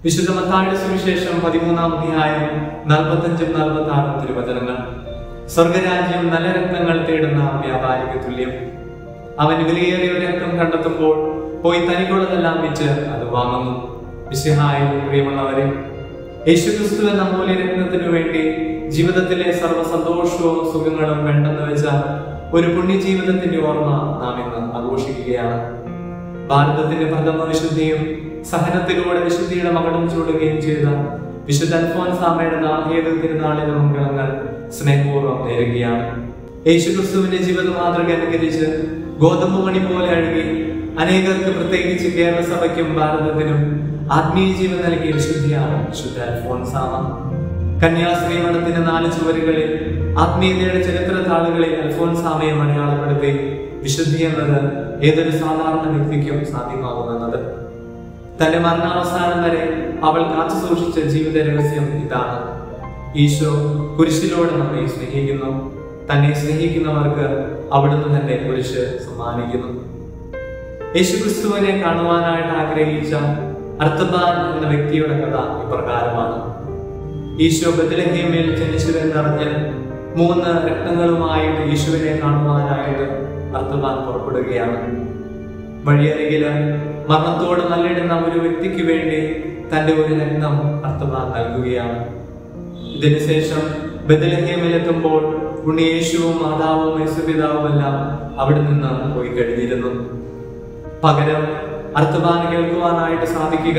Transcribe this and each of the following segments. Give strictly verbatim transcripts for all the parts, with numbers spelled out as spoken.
വിശുദ്ധ മത്തായിയുടെ സുവിശേഷം പതിമൂന്നാം അധ്യായം നാൽപ്പത്തഞ്ചും നാൽപ്പത്തി ആറും തിരുവചനങ്ങൾ. സ്വർഗരാജ്യം നല്ല രത്നങ്ങൾ തേടുന്ന വ്യാപാരിക്ക് തുല്യം. അവൻ വിലയേറിയ ഒരു രത്നം കണ്ടെത്തുമ്പോൾ പോയി തനിക്കുള്ളതെല്ലാം വെച്ച് അത് വാങ്ങുന്നു. മിശിഹായിൽ പ്രിയമുള്ളവരെ, യേശുക്രിസ്തു എന്ന മൂല്യരത്നത്തിനു വേണ്ടി ജീവിതത്തിലെ സർവ്വ സന്തോഷവും സുഖങ്ങളും വേണ്ടെന്ന് വെച്ച ഒരു പുണ്യജീവിതത്തിന്റെ ഓർമ്മ നാം ഇന്ന് ആഘോഷിക്കുകയാണ്. ഭാരതത്തിന്റെ പ്രഥമ വിശുദ്ധിയും സഹനത്തിലൂടെ വിശുദ്ധിയുടെ മകടം ചൂടുകയും ചെയ്ത വിശുദ്ധ അൽഫോൻസാമയുടെ നാമധേയ തിരുനാളിന്റെ മംഗളങ്ങൾ സ്നേഹപൂർവ്വം നേരുകയാണ്. യേശുക്രിസ്തുവിന്റെ ജീവിത മാതൃക അനുകരിച്ച് ഗോതമ്പ് മണി പോലെ അഴുകി അനേകർക്ക്, പ്രത്യേകിച്ച് കേരള സഭയ്ക്കും ഭാരതത്തിനും ആത്മീയ ജീവൻ നൽകിയ വിശുദ്ധിയാണ് വിശുദ്ധ അൽഫോൻസാമ. കന്യാസ്ത്രീ മഠത്തിന്റെ നാല് ചുവരുകളിൽ ആത്മീയതയുടെ ചരിത്ര താളുകളിൽ അൽഫോൻസാമയെ അടയാളപ്പെടുത്തി വിശുദ്ധി എന്നത് ഏതൊരു സാധാരണ വ്യക്തിക്കും സാധ്യമാകുമെന്നത്. തന്റെ മരണാവസാനം വരെ അവൾ കാത്തു സൂക്ഷിച്ച ജീവിത രഹസ്യം ഇതാണ്: ഈശോ കുരിശിലൂടെ നമ്മെ സ്നേഹിക്കുന്നു. തന്നെ സ്നേഹിക്കുന്നവർക്ക് അവിടുന്ന് തന്നെ കുരിശ് സമ്മാനിക്കുന്നു. യേശുക്രിസ്തുവിനെ കാണുവാനായിട്ട് ആഗ്രഹിച്ച അർത്തബാൻ എന്ന വ്യക്തിയുടെ കഥ ഇപ്രകാരമാണ്. ഈശോ ബെത്ലഹേമിൽ ജനിച്ചുവെന്നറിഞ്ഞ് മൂന്ന് രത്നങ്ങളുമായിട്ട് യേശുവിനെ കാണുവാനായിട്ട് അർത്തബാൻ പുറപ്പെടുകയാണ്. വഴിയരികില് മരണത്തോട് മല്ലിടുന്ന ഒരു വ്യക്തിക്ക് വേണ്ടി തന്റെ ഒരു രത്നം അർത്തബാൻ നൽകുകയാണ്. ഇതിനുശേഷം ബെത്ലഹേമിലെത്തുമ്പോൾ ഉണ്ണിയേശുവും മാതാവും യേശുപിതാവും എല്ലാം അവിടെ നിന്ന് പോയി കഴിഞ്ഞിരുന്നു. പകരം അർത്തബാൻ കേൾക്കുവാനായിട്ട് സാധിക്കുക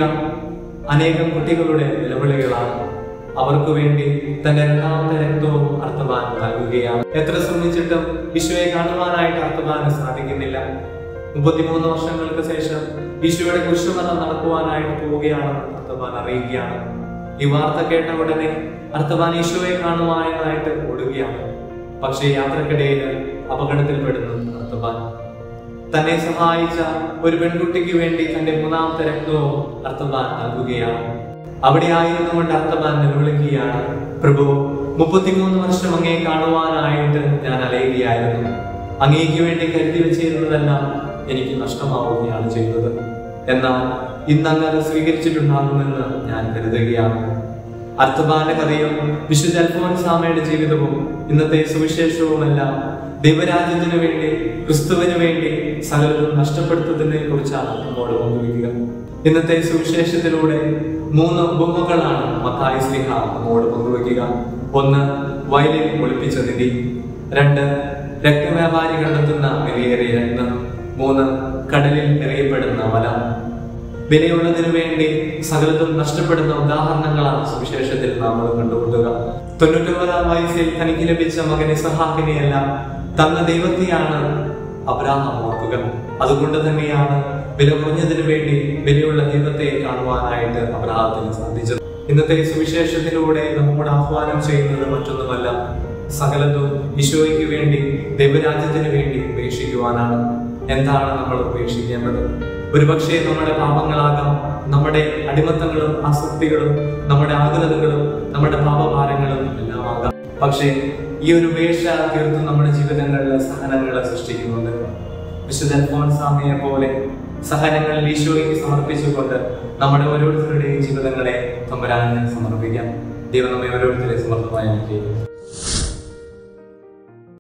അനേകം കുട്ടികളുടെ നിലവിളികളാണ്. അവർക്ക് വേണ്ടി തന്റെ രണ്ടാമത്തെ രക്തവും അർത്തബാൻ നൽകുകയാണ്. എത്ര ശ്രമിച്ചിട്ടും ഈശോയെ കാണുവാനായിട്ട് അർത്തബാന് സാധിക്കുന്നില്ല. മുപ്പത്തിമൂന്ന് വർഷങ്ങൾക്ക് ശേഷം ഈശോയുടെ കുരിശുമരണം നടക്കുവാനായിട്ട് പോവുകയാണെന്ന് അർത്തബാൻ അറിയുകയാണ്. ഈ വാർത്ത കേട്ട ഉടനെ അർത്തബാൻ ഈശോയെ കാണുവാനായിട്ട് ഓടുകയാണ്. പക്ഷേ യാത്രക്കിടയിൽ അപകടത്തിൽപ്പെടുന്നു അർത്തബാൻ. തന്നെ സഹായിച്ച ഒരു പെൺകുട്ടിക്ക് വേണ്ടി തന്റെ മൂന്നാമത്തെ രക്തവും അർത്തബാൻ നൽകുകയാണ്. അവിടെ ആയിരുന്നുകൊണ്ട് അർത്തബാൻ നിലവിളിക്കുകയാണ്: പ്രഭു, മുപ്പത്തിമൂന്ന് വർഷം അങ്ങേ കാണുവാനായിട്ട് ഞാൻ അലയുകയായിരുന്നു. അങ്ങേക്ക് വേണ്ടി കരുതി വെച്ചിരുന്നതെല്ലാം എനിക്ക് നഷ്ടമാവുകയാണ് ചെയ്തത്. എന്നാൽ ഇന്ന് അങ്ങ് അത് സ്വീകരിച്ചിട്ടുണ്ടാകുമെന്ന് ഞാൻ കരുതുകയാണ്. അർത്തബാന്റെ കഥയും വിശുദ്ധ അൽഫോൻസാമയുടെ ജീവിതവും ഇന്നത്തെ സുവിശേഷവുമെല്ലാം ദൈവരാജ്യത്തിനു വേണ്ടി, ക്രിസ്തുവിന് വേണ്ടി സകലതും നഷ്ടപ്പെടുത്തുന്നതിനെ കുറിച്ചാണ് നമ്മോട് പങ്കുവയ്ക്കുക. ഇന്നത്തെ സുവിശേഷത്തിലൂടെ മൂന്ന് ഉപമകളാണ് മത്തായി ശ്ലീഹ നമ്മോട് പങ്കുവയ്ക്കുക. ഒന്ന്, വയലിൽ ഒളിപ്പിച്ച നിധി. രണ്ട്, രക്തവ്യാപാരി കണ്ടെത്തുന്ന വിലയേറിയ രത്നം. മൂന്ന്, കടലിൽ എറിയപ്പെടുന്ന വല. വിലയുള്ളതിനു വേണ്ടി സകലതും നഷ്ടപ്പെടുന്ന ഉദാഹരണങ്ങളാണ് സുവിശേഷത്തിൽ നാം കണ്ടുകൊള്ളുക. തൊണ്ണൂറ്റൊമ്പതാം വയസ്സിൽ തനിക്ക് ലഭിച്ച മകൻ ഇസഹാക്കിനെയെല്ലാം തന്ന ദൈവത്തെയാണ് അബ്രാഹാം ഓർക്കുക. അതുകൊണ്ട് തന്നെയാണ് വില കുറഞ്ഞതിനു വേണ്ടി വിലയുള്ള ദൈവത്തെ കാണുവാനായിട്ട് അബ്രാഹത്തിന് സാധിച്ചത്. ഇന്നത്തെ സുവിശേഷത്തിലൂടെ നമ്മോട് ആഹ്വാനം ചെയ്യുന്നത് മറ്റൊന്നുമല്ല, സകലതും ഈശോയ്ക്ക് വേണ്ടി, ദൈവരാജ്യത്തിന് വേണ്ടി ഉപേക്ഷിക്കുവാനാണ്. എന്താണ് നമ്മൾ ഉപേക്ഷിക്കേണ്ടത്? ഒരുപക്ഷെ നമ്മുടെ പാപങ്ങളാകാം, നമ്മുടെ അടിമത്തങ്ങളും ആസക്തികളും നമ്മുടെ ആകുലതകളും നമ്മുടെ പാപഭാരങ്ങളും എല്ലാം ആകാം. പക്ഷേ ഈ ഒരു ഉപേക്ഷ തീർത്തും നമ്മുടെ ജീവിതങ്ങളിലെ സഹനങ്ങളെ സൃഷ്ടിക്കുന്നുണ്ട്. വിശുദ്ധ അൽഫോൻസാമയെ പോലെ സഹനങ്ങളിൽ ഈശോയ്ക്ക് സമർപ്പിച്ചുകൊണ്ട് നമ്മുടെ ഓരോരുത്തരുടെയും ജീവിതങ്ങളെ തമ്പുരാനെ സമർപ്പിക്കാം. ദൈവം നമ്മെ ഓരോരുത്തരെ സമർത്ഥമായി അനുഗ്രഹിക്കട്ടെ.